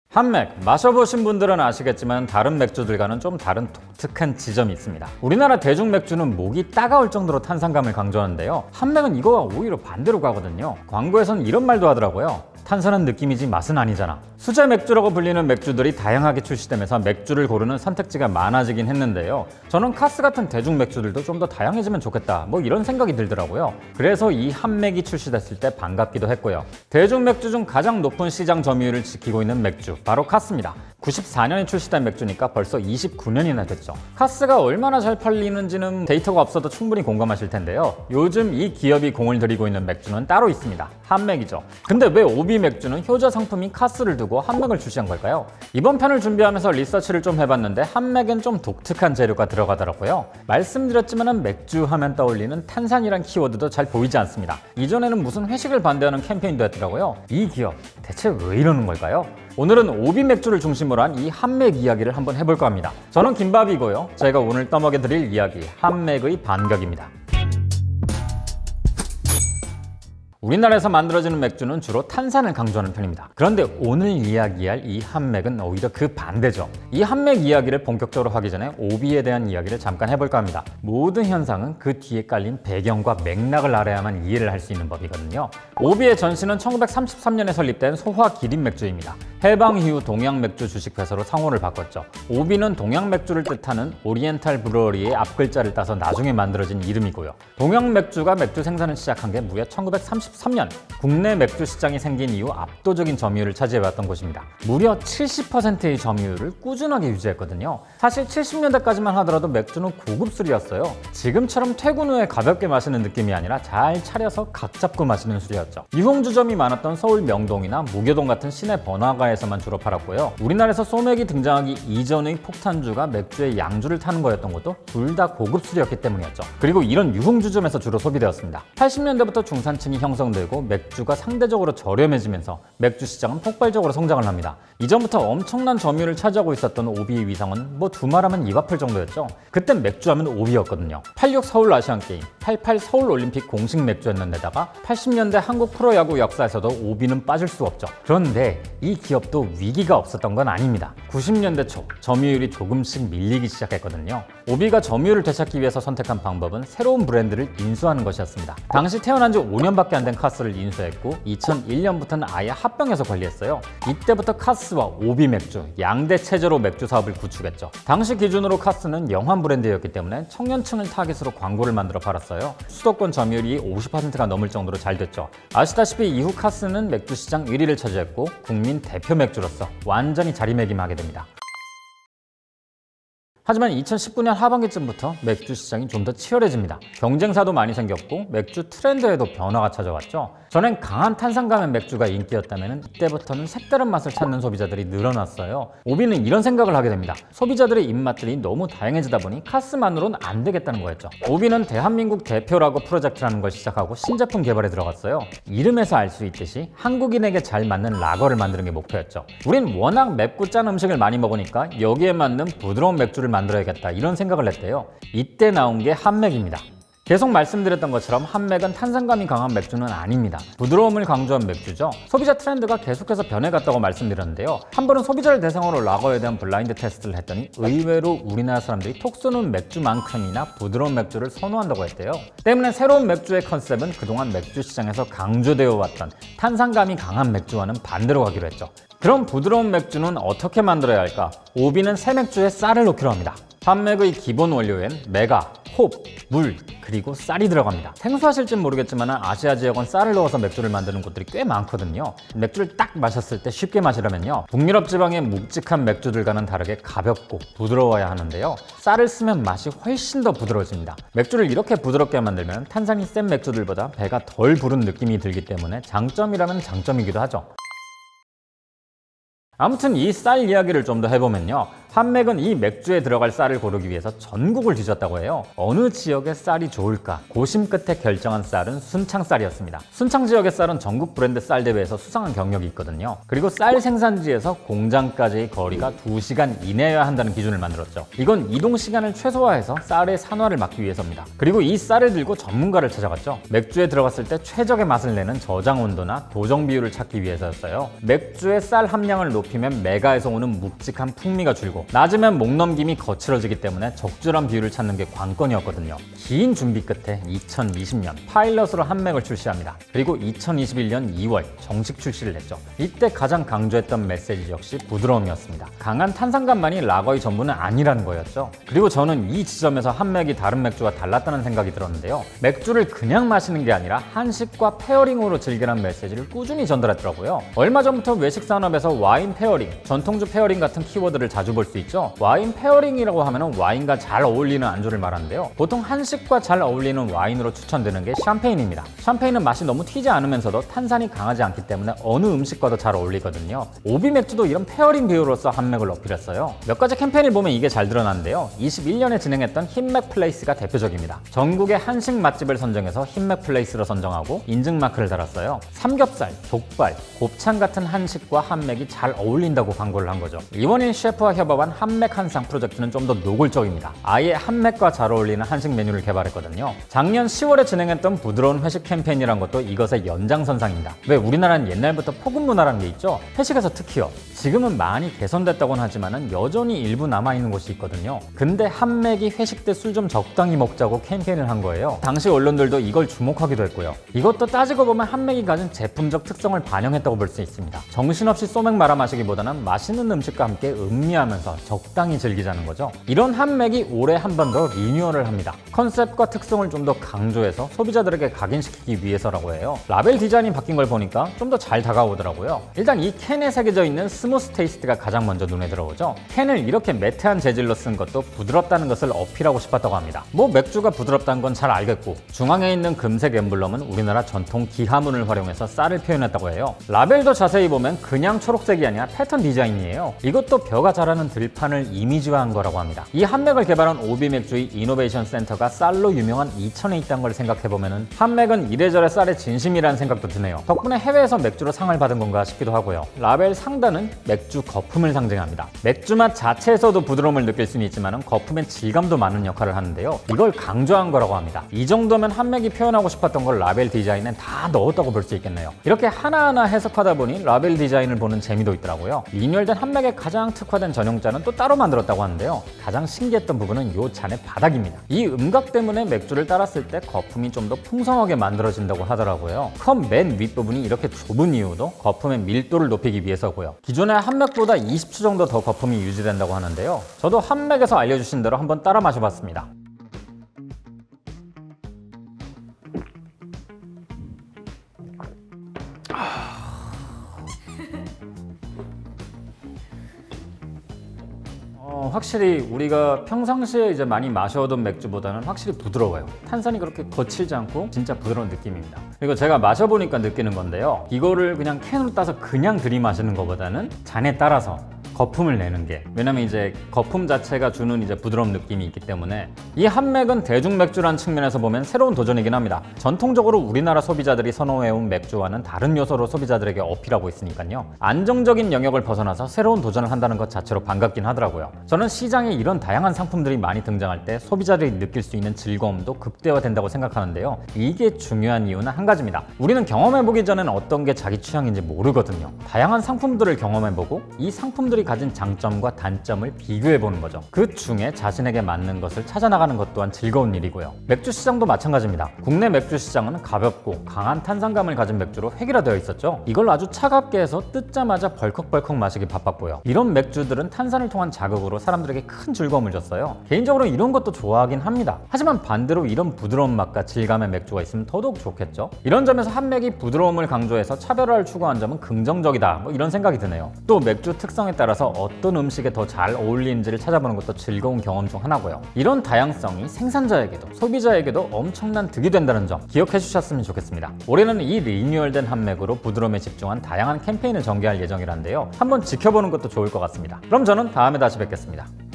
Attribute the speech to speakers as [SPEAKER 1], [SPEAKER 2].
[SPEAKER 1] 한맥, 마셔보신 분들은 아시겠지만 다른 맥주들과는 좀 다른 독특한 지점이 있습니다. 우리나라 대중 맥주는 목이 따가울 정도로 탄산감을 강조하는데요, 한맥은 이거와 오히려 반대로 가거든요. 광고에서는 이런 말도 하더라고요. 탄산은 느낌이지 맛은 아니잖아. 수제 맥주라고 불리는 맥주들이 다양하게 출시되면서 맥주를 고르는 선택지가 많아지긴 했는데요, 저는 카스 같은 대중 맥주들도 좀 더 다양해지면 좋겠다, 뭐 이런 생각이 들더라고요. 그래서 이 한맥이 출시됐을 때 반갑기도 했고요. 대중 맥주 중 가장 높은 시장 점유율을 지키고 있는 맥주, 바로 카스입니다. 94년에 출시된 맥주니까 벌써 29년이나 됐죠. 카스가 얼마나 잘 팔리는지는 데이터가 없어도 충분히 공감하실 텐데요, 요즘 이 기업이 공을 들이고 있는 맥주는 따로 있습니다. 한맥이죠. 근데 왜 오비 맥주는 효자 상품인 카스를 두고 한맥을 출시한 걸까요? 이번 편을 준비하면서 리서치를 좀 해봤는데 한맥엔 좀 독특한 재료가 들어가더라고요. 말씀드렸지만 맥주 하면 떠올리는 탄산이란 키워드도 잘 보이지 않습니다. 이전에는 무슨 회식을 반대하는 캠페인도 했더라고요. 이 기업 대체 왜 이러는 걸까요? 오늘은 오비 맥주를 중심으로 한 이 한맥 이야기를 한번 해볼까 합니다. 저는 김밥이고요, 제가 오늘 떠먹여드릴 이야기, 한맥의 반격입니다. 우리나라에서 만들어지는 맥주는 주로 탄산을 강조하는 편입니다. 그런데 오늘 이야기할 이 한맥은 오히려 그 반대죠. 이 한맥 이야기를 본격적으로 하기 전에 오비에 대한 이야기를 잠깐 해볼까 합니다. 모든 현상은 그 뒤에 깔린 배경과 맥락을 알아야만 이해를 할 수 있는 법이거든요. 오비의 전신은 1933년에 설립된 소화 기린 맥주입니다. 해방 이후 동양 맥주 주식회사로 상호를 바꿨죠. 오비는 동양 맥주를 뜻하는 오리엔탈 브루어리의 앞글자를 따서 나중에 만들어진 이름이고요. 동양 맥주가 맥주 생산을 시작한 게 무려 1933년, 국내 맥주 시장이 생긴 이후 압도적인 점유율을 차지해왔던 곳입니다. 무려 70%의 점유율을 꾸준하게 유지했거든요. 사실 70년대까지만 하더라도 맥주는 고급 술이었어요. 지금처럼 퇴근 후에 가볍게 마시는 느낌이 아니라 잘 차려서 각 잡고 마시는 술이었죠. 유흥주점이 많았던 서울 명동이나 무교동 같은 시내 번화가에서만 주로 팔았고요. 우리나라에서 소맥이 등장하기 이전의 폭탄주가 맥주의 양주를 타는 거였던 것도 둘 다 고급 술이었기 때문이었죠. 그리고 이런 유흥주점에서 주로 소비되었습니다. 80년대부터 중산층이 형성되고 맥주가 상대적으로 저렴해지면서 맥주 시장은 폭발적으로 성장을 합니다. 이전부터 엄청난 점유율을 차지하고 있었던 오비의 위상은 뭐 두말하면 입 아플 정도였죠. 그땐 맥주하면 오비였거든요. 86 서울 아시안게임, 88 서울 올림픽 공식 맥주였는데다가 80년대 한국 프로야구 역사에서도 오비는 빠질 수 없죠. 그런데 이 기업도 위기가 없었던 건 아닙니다. 90년대 초 점유율이 조금씩 밀리기 시작했거든요. 오비가 점유율을 되찾기 위해서 선택한 방법은 새로운 브랜드를 인수하는 것이었습니다. 당시 태어난 지 5년밖에 안 된 카스를 인수했고 2001년부터는 아예 합병해서 관리했어요. 이때부터 카스와 오비 맥주, 양대 체제로 맥주 사업을 구축했죠. 당시 기준으로 카스는 영환 브랜드였기 때문에 청년층을 타깃으로 광고를 만들어 팔았어요. 수도권 점유율이 50%가 넘을 정도로 잘 됐죠. 아시다시피 이후 카스는 맥주 시장 1위를 차지했고 국민 대표 맥주로서 완전히 자리매김하게 됩니다. 하지만 2019년 하반기쯤부터 맥주 시장이 좀 더 치열해집니다. 경쟁사도 많이 생겼고 맥주 트렌드에도 변화가 찾아왔죠. 전엔 강한 탄산감의 맥주가 인기였다면 이때부터는 색다른 맛을 찾는 소비자들이 늘어났어요. 오비는 이런 생각을 하게 됩니다. 소비자들의 입맛들이 너무 다양해지다 보니 카스만으로는 안 되겠다는 거였죠. 오비는 대한민국 대표라고 프로젝트라는 걸 시작하고 신제품 개발에 들어갔어요. 이름에서 알 수 있듯이 한국인에게 잘 맞는 라거를 만드는 게 목표였죠. 우린 워낙 맵고 짠 음식을 많이 먹으니까 여기에 맞는 부드러운 맥주를 만들어야겠다, 이런 생각을 했대요. 이때 나온 게 한맥입니다. 계속 말씀드렸던 것처럼 한맥은 탄산감이 강한 맥주는 아닙니다. 부드러움을 강조한 맥주죠. 소비자 트렌드가 계속해서 변해갔다고 말씀드렸는데요, 한 번은 소비자를 대상으로 라거에 대한 블라인드 테스트를 했더니 의외로 우리나라 사람들이 톡 쏘는 맥주만큼이나 부드러운 맥주를 선호한다고 했대요. 때문에 새로운 맥주의 컨셉은 그동안 맥주 시장에서 강조되어 왔던 탄산감이 강한 맥주와는 반대로 가기로 했죠. 그럼 부드러운 맥주는 어떻게 만들어야 할까? 오비는 새 맥주에 쌀을 넣기로 합니다. 한맥의 기본 원료엔 메가, 홉, 물, 그리고 쌀이 들어갑니다. 생소하실진 모르겠지만 아시아 지역은 쌀을 넣어서 맥주를 만드는 곳들이 꽤 많거든요. 맥주를 딱 마셨을 때 쉽게 마시려면요, 북유럽 지방의 묵직한 맥주들과는 다르게 가볍고 부드러워야 하는데요, 쌀을 쓰면 맛이 훨씬 더 부드러워집니다. 맥주를 이렇게 부드럽게 만들면 탄산이 센 맥주들보다 배가 덜 부른 느낌이 들기 때문에 장점이라면 장점이기도 하죠. 아무튼 이 쌀 이야기를 좀 더 해보면요, 한맥은 이 맥주에 들어갈 쌀을 고르기 위해서 전국을 뒤졌다고 해요. 어느 지역의 쌀이 좋을까 고심 끝에 결정한 쌀은 순창쌀이었습니다. 순창 지역의 쌀은 전국 브랜드 쌀 대회에서 수상한 경력이 있거든요. 그리고 쌀 생산지에서 공장까지의 거리가 2시간 이내여야 한다는 기준을 만들었죠. 이건 이동 시간을 최소화해서 쌀의 산화를 막기 위해서입니다. 그리고 이 쌀을 들고 전문가를 찾아갔죠. 맥주에 들어갔을 때 최적의 맛을 내는 저장 온도나 도정 비율을 찾기 위해서였어요. 맥주의 쌀 함량을 높이면 메가에서 오는 묵직한 풍미가 줄고 낮으면 목 넘김이 거칠어지기 때문에 적절한 비율을 찾는 게 관건이었거든요. 긴 준비 끝에 2020년 파일럿으로 한맥을 출시합니다. 그리고 2021년 2월 정식 출시를 했죠. 이때 가장 강조했던 메시지 역시 부드러움이었습니다. 강한 탄산감만이 라거의 전부는 아니라는 거였죠. 그리고 저는 이 지점에서 한맥이 다른 맥주와 달랐다는 생각이 들었는데요. 맥주를 그냥 마시는 게 아니라 한식과 페어링으로 즐기라는 메시지를 꾸준히 전달했더라고요. 얼마 전부터 외식 산업에서 와인 페어링, 전통주 페어링 같은 키워드를 자주 볼 수 있죠. 와인 페어링이라고 하면 와인과 잘 어울리는 안주를 말하는데요. 보통 한식과 잘 어울리는 와인으로 추천되는 게 샴페인입니다. 샴페인은 맛이 너무 튀지 않으면서도 탄산이 강하지 않기 때문에 어느 음식과도 잘 어울리거든요. 오비 맥주도 이런 페어링 비율로서 한맥을 어필했어요. 몇 가지 캠페인을 보면 이게 잘 드러나는데요. 21년에 진행했던 흰맥 플레이스가 대표적입니다. 전국의 한식 맛집을 선정해서 흰맥 플레이스로 선정하고 인증 마크를 달았어요. 삼겹살, 족발, 곱창 같은 한식과 한맥이 잘 어울린다고 광고를 한 거죠. 이원일 셰프와 협업한 한맥 한상 프로젝트는 좀 더 노골적입니다. 아예 한맥과 잘 어울리는 한식 메뉴를 개발했거든요. 작년 10월에 진행했던 부드러운 회식 캠페인이란 것도 이것의 연장선상입니다. 왜 우리나라는 옛날부터 포급 문화라는 게 있죠? 회식에서 특히요. 지금은 많이 개선됐다고는 하지만 여전히 일부 남아있는 곳이 있거든요. 근데 한맥이 회식 때 술 좀 적당히 먹자고 캠페인을 한 거예요. 당시 언론들도 이걸 주목하기도 했고요. 이것도 따지고 보면 한맥이 가진 제품적 특성을 반영했다고 볼 수 있습니다. 정신없이 소맥 말아 마시기보다는 맛있는 음식과 함께 음미하면서 적당히 즐기자는 거죠. 이런 한맥이 올해 한 번 더 리뉴얼을 합니다. 컨셉과 특성을 좀 더 강조해서 소비자들에게 각인시키기 위해서라고 해요. 라벨 디자인이 바뀐 걸 보니까 좀 더 잘 다가오더라고요. 일단 이 캔에 새겨져 있는 스무스 테이스트가 가장 먼저 눈에 들어오죠. 캔을 이렇게 매트한 재질로 쓴 것도 부드럽다는 것을 어필하고 싶었다고 합니다. 뭐 맥주가 부드럽다는 건 잘 알겠고 중앙에 있는 금색 엠블럼은 우리나라 전통 기하문을 활용해서 쌀을 표현했다고 해요. 라벨도 자세히 보면 그냥 초록색이 아니라 패턴 디자인이에요. 이것도 벼가 자라는 들판을 이미지화한 거라고 합니다. 이 한맥을 개발한 오비 맥주의 이노베이션 센터가 쌀로 유명한 이천에 있다는 걸 생각해보면 한맥은 이래저래 쌀의 진심이라는 생각도 드네요. 덕분에 해외에서 맥주로 상을 받은 건가 싶기도 하고요. 라벨 상단은 맥주 거품을 상징합니다. 맥주 맛 자체에서도 부드러움을 느낄 수는 있지만 거품의 질감도 많은 역할을 하는데요. 이걸 강조한 거라고 합니다. 이 정도면 한맥이 표현하고 싶었던 걸 라벨 디자인에 다 넣었다고 볼 수 있겠네요. 이렇게 하나하나 해석하다 보니 라벨 디자인을 보는 재미도 있더라고요. 리뉴얼된 한맥에 가장 특화된 전용잔은 또 따로 만들었다고 하는데요. 가장 신기했던 부분은 이 잔의 바닥입니다. 이 음각 때문에 맥주를 따랐을 때 거품이 좀 더 풍성하게 만들어진다고 하더라고요. 컵 맨 윗부분이 이렇게 좁은 이유도 거품의 밀도를 높이기 위해서고요. 기존의 한맥보다 20초 정도 더 거품이 유지된다고 하는데요. 저도 한맥에서 알려주신 대로 한번 따라 마셔봤습니다. 확실히 우리가 평상시에 이제 많이 마셔오던 맥주보다는 확실히 부드러워요. 탄산이 그렇게 거칠지 않고 진짜 부드러운 느낌입니다. 그리고 제가 마셔보니까 느끼는 건데요. 이거를 그냥 캔으로 따서 그냥 들이마시는 것보다는 잔에 따라서 거품을 내는 게, 왜냐면 이제 거품 자체가 주는 이제 부드러운 느낌이 있기 때문에 이 한맥은 대중맥주라는 측면에서 보면 새로운 도전이긴 합니다. 전통적으로 우리나라 소비자들이 선호해온 맥주와는 다른 요소로 소비자들에게 어필하고 있으니까요. 안정적인 영역을 벗어나서 새로운 도전을 한다는 것 자체로 반갑긴 하더라고요. 저는 시장에 이런 다양한 상품들이 많이 등장할 때 소비자들이 느낄 수 있는 즐거움도 극대화된다고 생각하는데요. 이게 중요한 이유는 한 가지입니다. 우리는 경험해보기 전에는 어떤 게 자기 취향인지 모르거든요. 다양한 상품들을 경험해보고 이 상품들이 가진 장점과 단점을 비교해보는 거죠. 그 중에 자신에게 맞는 것을 찾아나가는 것 또한 즐거운 일이고요. 맥주 시장도 마찬가지입니다. 국내 맥주 시장은 가볍고 강한 탄산감을 가진 맥주로 획일화되어 있었죠. 이걸 아주 차갑게 해서 뜯자마자 벌컥벌컥 마시기 바빴고요. 이런 맥주들은 탄산을 통한 자극으로 사람들에게 큰 즐거움을 줬어요. 개인적으로 이런 것도 좋아하긴 합니다. 하지만 반대로 이런 부드러운 맛과 질감의 맥주가 있으면 더더욱 좋겠죠. 이런 점에서 한맥이 부드러움을 강조해서 차별화를 추구한 점은 긍정적이다, 뭐 이런 생각이 드네요. 또 맥주 특성에 따라서 따라서 어떤 음식에 더 잘 어울리는지를 찾아보는 것도 즐거운 경험 중 하나고요. 이런 다양성이 생산자에게도 소비자에게도 엄청난 득이 된다는 점 기억해 주셨으면 좋겠습니다. 올해는 이 리뉴얼된 한맥으로 부드러움에 집중한 다양한 캠페인을 전개할 예정이란데요. 한번 지켜보는 것도 좋을 것 같습니다. 그럼 저는 다음에 다시 뵙겠습니다.